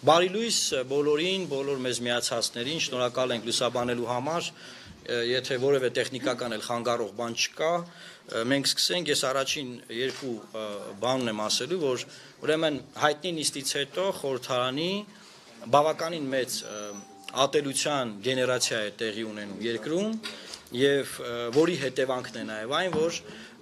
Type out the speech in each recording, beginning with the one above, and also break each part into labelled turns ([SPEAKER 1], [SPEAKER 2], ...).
[SPEAKER 1] Բարի լույս բոլորին, բոլոր մեզ միացածներին, շնորհակալ ենք լուսաբանելու համար, եթե որևէ տեխնիկական էլ խանգարող բան չկա, մենք սկսենք, ես առաջին երկու բանն եմ ասելու, որ ուրեմն հայտնի նիստից հետո խորհրդարանի բավականին մեծ ատելության գեներացիա է տեղի ունենում երկրում եւ որի հետևանքն է նաեւ այն, որ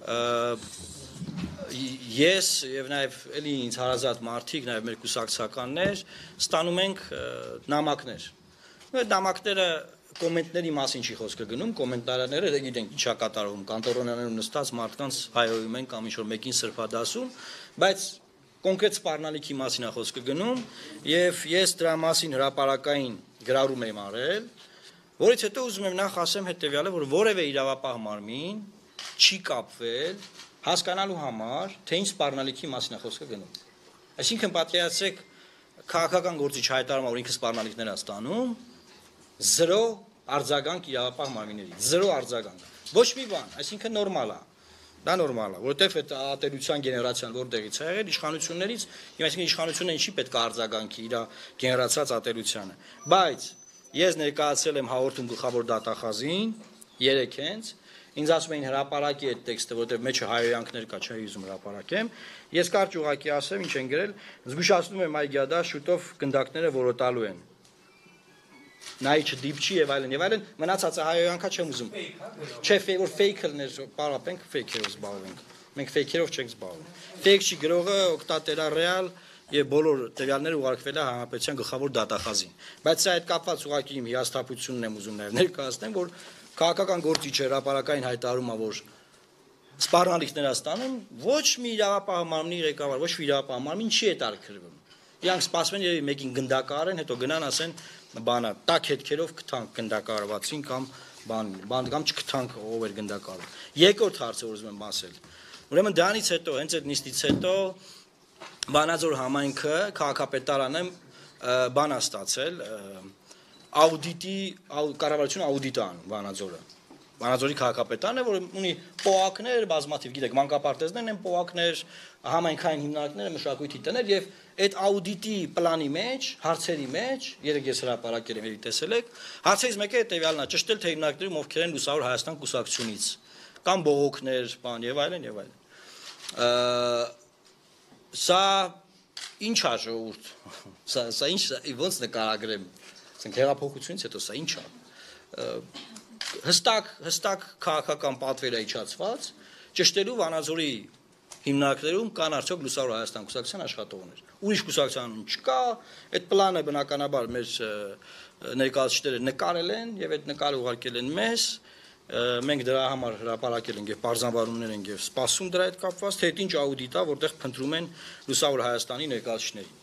[SPEAKER 1] ես եւ նաեւ էլի ինձ հարազատ մարդիկ, նաեւ մեր կուսակցականներ ստանում ենք նամակներ։ Այդ նամակները կոմենտների մասին չի խոսքը գնում, կոմենտարները գիտենք ինչա կատարվում, կանտորոնաներում նստած մարդկանց հայհոյում են կամ ինչ-որ մեկին սրբադասում, բայց կոնկրետ սպառնալիքի մասին է խոսքը գնում եւ ես դրա մասին հրապարակային գրառում եմ արել, որից հետո ուզում եմ նախ ասեմ հետեւյալը, որ որևէ իրավապահ մարմին չի կապվել հասկանալու համար, թե ինչ սպառնալիքի մասին է խոսքը գնում։ Այսինքն պատկերացրեք քաղաքական գործիչ հայտարարում, որ ինքը սպառնալիքներ է ստանում, 0 արձագանք իրավապահ մարմիններից, 0 արձագանք։ Ոչ մի բան, այսինքն նորմալ է։ Դա նորմալ է, որովհետև այդ ատելության գեներացիան որտեղից է եղել իշխանություններից, եւ այսինքն իշխանությունը ինչի պետք է արձագանքի իր գեներացած ատելությանը։ Բայց ես ներկայացրել եմ հաղորդում գլխավոր դատախազին 3-ից Ինձ ասում էին հրապարակի այդ տեքստը, որտեղ մեջը հայհոյանքներ կա, չի ուզում հրապարակեմ։ Ես կարճ ուղղակի ասեմ, ինչ են գրել, զգուշացնում եմ այգյադա շուտով գնդակները որոտալու են։ Նայ չդիպչի եւ այլն, մնացածը հայհոյանքա չեմ ուզում։ Չէ, որ ֆեյքերներ պարապենք, ֆեյքերով զբաղվենք։ Մենք ֆեյքերով չենք զբաղվում։ Ֆեյք չի գրողը օկտատերա ռեալ եւ բոլոր տվյալները ուղարկվել է հանրապետության գլխավոր դատախազին։ Բայց սա այդ կապված ուղղակի իմ հիասթափությունն եմ ուզում նաեւ ներկայացնեմ, որ քաղաքական գործիչը հրապարակային հայտարարում է, որ սպառնալիքներ է ստանում, ոչ մի իրավապահ մարմնի ղեկավար, ոչ մի իրավապահ մարմին չի հետաքրքրվում։ Իրանք սպասում են եւ մեկին գնդակարեն, հետո գնան ասեն բանը, տակ հետքերով կթանք գնդակարվածին կամ բան կամ չկթանք ով էր գնդակարում։ Երկրորդ հարցը որ ուզում եմ ասել։ Ուրեմն դրանից հետո, հենց այդ նիստից հետո Վանաձոր համայնքը քաղաքապետարանը բան է ստացել աուդիտի կառավարությունը աուդիտ է անում Վանաձորը։ Վանաձորի քաղաքապետարանը, որ ունի պոակներ, բազմաթիվ, գիտեք, մանկապարտեզներն են պոակներ, համայնքային հիմնարկները, մշակույթի տներ եւ այդ աուդիտի պլանի մեջ, հարցերի մեջ, երեք ես հրապարակել եմ, ելի տեսել եք, հարցերից մեկը հետեւյալն է, ճշտել թե հիմնարկներում ովքեր են լուսավոր Հայաստան կուսակցությունից, կամ բողոքներ, բան եւ այլն եւ այլն։ Սա ինչ է ժողովուրդ։ Սա ինչ ոնց նկարագրեմ։ Ասենք հեղափոխությունից հետո սա ինչ է։ Հստակ քաղաքական պատվեր է իջացված, ճշտելու Վանաձորի հիմնարկներում կան արդյոք լուսավոր Հայաստան կուսակցության աշխատողներ։ Ուրիշ կուսակցության չկա, այդ պլանը բնականաբար մեր ներկայացուցիչները նկարել են եւ այդ նկարը ուղարկել են մեզ, մենք դրա համար հրապարակել ենք եւ բարձրաբարումներ ենք եւ սպասում դրա հետ կապված, թե ինչ աուդիտա, որտեղ փնտրում են լուսավոր Հայաստանի ներկայացուցիչներին։